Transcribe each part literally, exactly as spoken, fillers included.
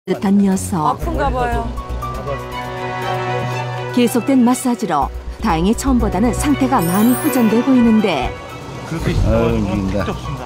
듯한 녀석. 아픈가 봐요. 계속된 마사지로 다행히 처음보다는 상태가 많이 호전되고 있는데 그렇게 아유,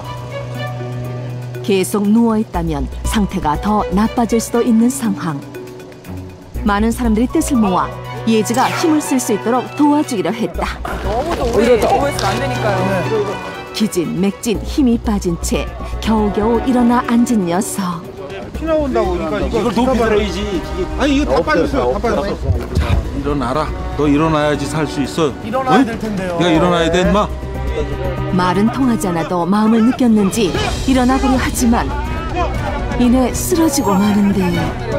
계속 누워있다면 상태가 더 나빠질 수도 있는 상황. 많은 사람들이 뜻을 모아 예지가 힘을 쓸 수 있도록 도와주기로 했다. 너무도 오래 누워있으면 안 되니까요. 기진 맥진 힘이 빠진 채 겨우겨우 일어나 앉은 녀석. 피 나온다고 이거 이거 이걸 높이 들어야지. 아니 이거 다 빠졌어요. 다 빠졌어. 자, 일어나라. 너 일어나야지 살 수 있어. 일어나야 응? 될 텐데요. 네가 일어나야 돼, 인마. 말은 통하지 않아도 마음을 느꼈는지 일어나 보려 하지만 이내 쓰러지고 마는데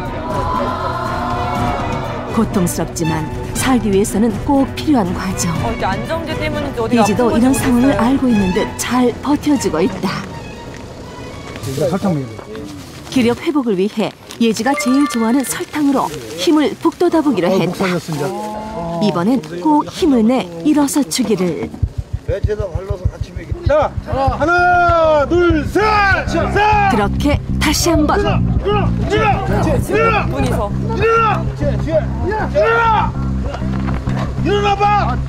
고통스럽지만 살기 위해서는 꼭 필요한 과정. 어, 이렇게 안정제 때문인지 어디가 예지도 아픈 이런 건지 상황을 모르겠어요. 알고 있는 듯 잘 버텨주고 있다. 기력 회복을 위해 예지가 제일 좋아하는 설탕으로 힘을 북돋아 보기로 했다. 이번엔 꼭 힘을 내 일어서 주기를. 매체에다 발라서 같이 먹이. 자, 하나, 둘, 셋, 셋. 그렇게 다시 한번. 일어나, 일어나, 일어나, 분이서. 일어나, 일어나, 일어나봐.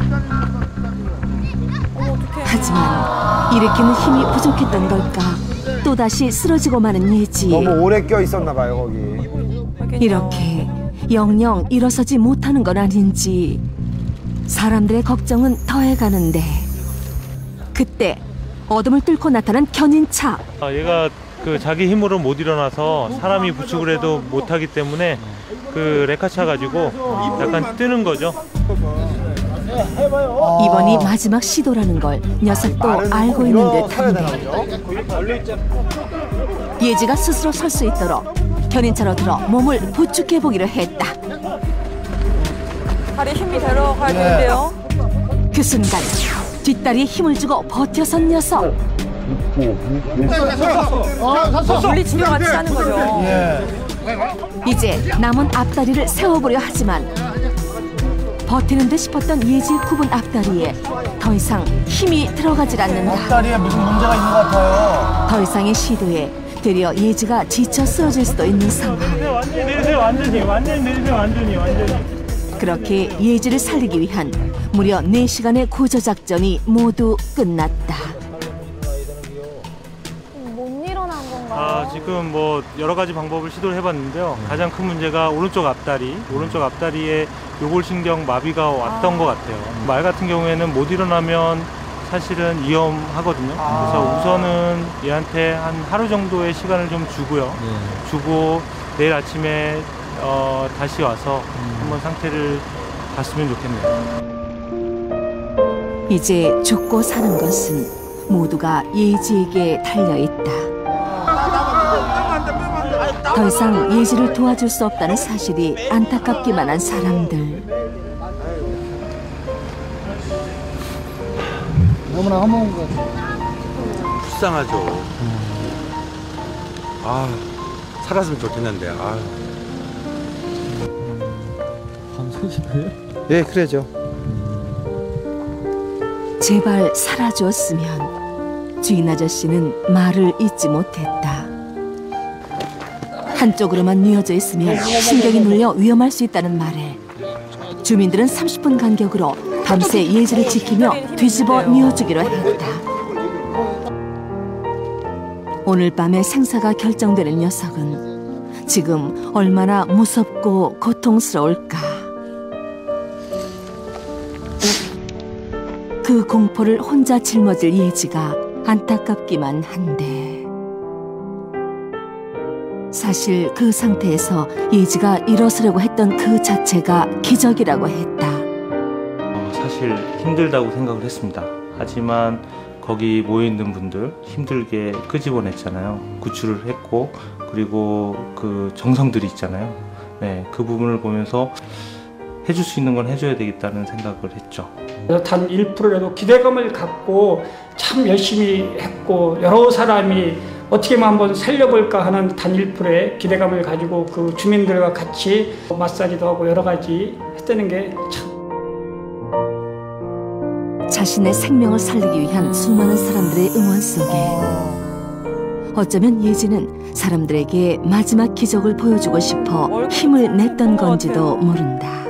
하지만 일으키는 힘이 부족했던 걸까? 또다시 쓰러지고 마는 예지. 너무 오래 껴 있었나 봐요 거기. 이렇게 영영 일어서지 못하는 건 아닌지 사람들의 걱정은 더해가는데 그때 어둠을 뚫고 나타난 견인차. 아, 얘가 그 자기 힘으로 못 일어나서 사람이 부축을 해도 못하기 때문에 그 레카차 가지고 약간 뜨는 거죠. 이번이 마지막 시도라는 걸 녀석도 알고 있는 듯한데 예지가 스스로 설 수 있도록 견인차로 들어 몸을 부축해 보기로 했다. 다리에 힘이 들어가야 되는데요. 그 순간 뒷다리에 힘을 주고 버텨선 녀석. 물리치료 같이 하는 거죠. 이제 남은 앞다리를 세워보려 하지만 버티는 듯 싶었던 예지의 굽은 앞다리에 더 이상 힘이 들어가질 않는다. 앞다리에 무슨 문제가 있는 것 같아요. 더 이상의 시도에 되려 예지가 지쳐 쓰러질 수도 있는 상황. 완전히 내리세요, 완전히. 완전히 내리세요, 완전히, 완전히. 그렇게 예지를 살리기 위한 무려 네 시간의 구조작전이 모두 끝났다. 못 일어난 건가요? 아, 지금 뭐 여러 가지 방법을 시도를 해봤는데요. 가장 큰 문제가 오른쪽 앞다리, 오른쪽 앞다리에 요골신경 마비가 왔던 것 같아요. 말 같은 경우에는 못 일어나면 사실은 위험하거든요. 그래서 우선은 얘한테 한 하루 정도의 시간을 좀 주고요. 주고 내일 아침에 어, 다시 와서 한번 상태를 봤으면 좋겠네요. 이제 죽고 사는 것은 모두가 예지에게 달려있다. 더 이상 예지를 도와줄 수 없다는 사실이 안타깝기만 한 사람들. 너무나 허무한 것 같아요. 불쌍하죠. 아, 살았으면 좋겠는데. 아. 예, 그래죠. 제발 사라졌으면. 주인 아저씨는 말을 잇지 못했다. 한쪽으로만 뉘어져 있으면 신경이 눌려 위험할 수 있다는 말에 주민들은 삼십 분 간격으로 밤새 예지를 지키며 뒤집어 뉘어주기로 했다. 오늘 밤에 생사가 결정되는 녀석은 지금 얼마나 무섭고 고통스러울까. 그 공포를 혼자 짊어질 예지가 안타깝기만 한데 사실 그 상태에서 예지가 일어서려고 했던 그 자체가 기적이라고 했다. 어, 사실 힘들다고 생각을 했습니다. 하지만 거기 모여있는 분들 힘들게 끄집어냈잖아요. 구출을 했고 그리고 그 정성들이 있잖아요. 네, 그 부분을 보면서 해줄 수 있는 건 해줘야 되겠다는 생각을 했죠. 단 일 퍼센트라도 기대감을 갖고 참 열심히 했고 여러 사람이 어떻게 한번 살려볼까 하는 단 일 퍼센트의 기대감을 가지고 그 주민들과 같이 마사지도 하고 여러 가지 했다는 게 참. 자신의 생명을 살리기 위한 수많은 사람들의 응원 속에 어쩌면 예지는 사람들에게 마지막 기적을 보여주고 싶어 힘을 냈던 건지도 모른다.